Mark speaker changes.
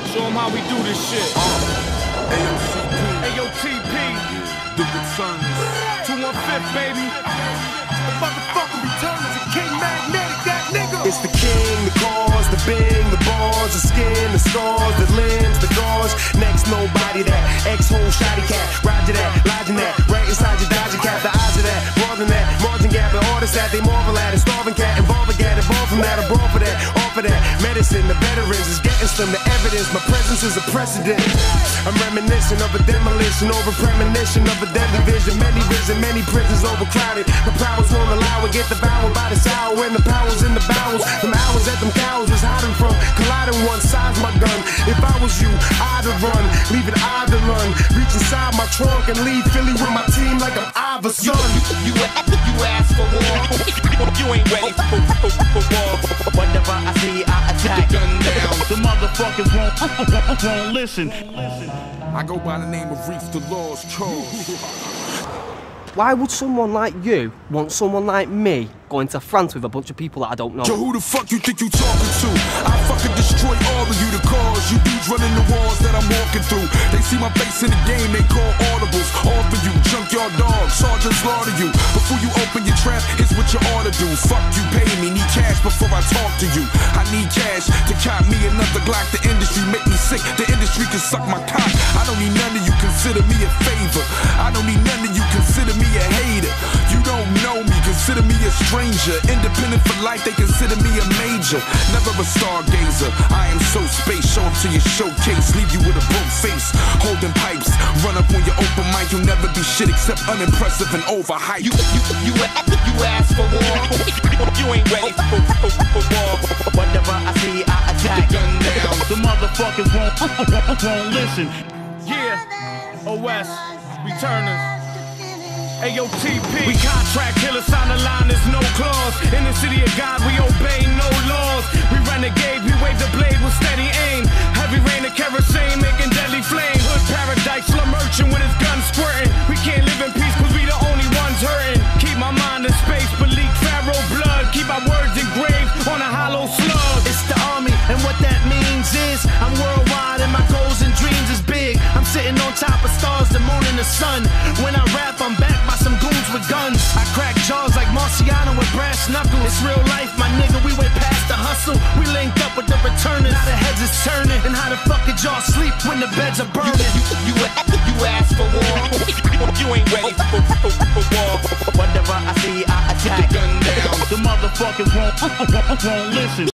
Speaker 1: Show them how we do this shit. AOTP. Stupid sons. 215, baby. The motherfucker returns a king magnetic, that nigga.
Speaker 2: It's the king, the cause, the bing, the bars, the skin, the scars, the limbs, the gauze. Next, nobody that. X-hole, shoddy cat. Roger that, lodging that. Right inside your dodging cap. The odds of that, more than that. Margin gap and artists that they marvel at. A starving cat, involving cat, involved from that. A brawl for that, all for that. Medicine, the veterans is getting slim. The evidence, my presence is a precedent. I'm reminiscent of a demolition, over premonition of a deadly vision. Many risen, many prisons overcrowded. The powers won't allow it, get devoured by the sour. When the powers in the bowels, them hours that them cows was hiding from. Colliding one side's my gun. If I was you, I'd have run. Leave it I'd to run. Reach inside my trunk and leave Philly with my team like I'm Iverson.
Speaker 3: You asked for war. You ain't ready for war. Whatever I see, I attack.
Speaker 1: Put the gun down.
Speaker 4: The motherfuckers won't listen.
Speaker 1: I go by the name of Reef the Law's Cause.
Speaker 5: Why would someone like you want someone like me going to France with a bunch of people that I don't know?
Speaker 1: Yo, who the fuck you think you talking to? I fucking destroy all of you, the cause. You dudes running the walls that I'm walking through. They see my face in the game, they call audibles. All for you, junkyard dogs, sergeant slaughter you. Before you open your trap, here's what you ought to do. Fuck you, pay me, need cash before I talk to you. I need cash to cop me another Glock. The industry make me sick, the industry can suck my cock. I don't need none of you consider me a favor. I don't need none of you consider me a hater. You don't know me, consider me a stranger. Independent for life, they consider me a major. Never a stargazer, I am so space. Show up to your showcase, leave you with a broke face. Holding pipes, run up on your open mic. You'll never be shit except unimpressive and overhyped.
Speaker 3: You asked for war. You ain't ready for war. Whatever I see, I attack.
Speaker 1: Put the gun down.
Speaker 4: The motherfuckers won't listen.
Speaker 1: Yeah, OS, returners. AOTP. We contract killers, sign the line, there's no clause. In the city of God, we obey no laws. We renegade, we wave the blade with steady aim. Heavy rain of kerosene, making deadly flame. Hood paradise, slum merchant with his gun squirting. We can't live in peace cause we the only ones hurting. Keep my mind in space, but leak pharaoh blood. Keep our words engraved on a hollow slug.
Speaker 6: It's the army, and what that means is I'm worldwide and my goals and dreams is big. I'm sitting on top of stars, the moon and the sun. When I rap, I'm backed by some goons with guns. I crack jaws like Marciano with brass knuckles. It's real life, my nigga, we went past the hustle. We linked up with the returners, now the heads is turning. And how the fuck did y'all sleep when the beds are burning?
Speaker 3: You asked for war. You ain't ready for war. Whatever I see, I attack.
Speaker 1: Put the gun down.
Speaker 4: The motherfuckers won't listen.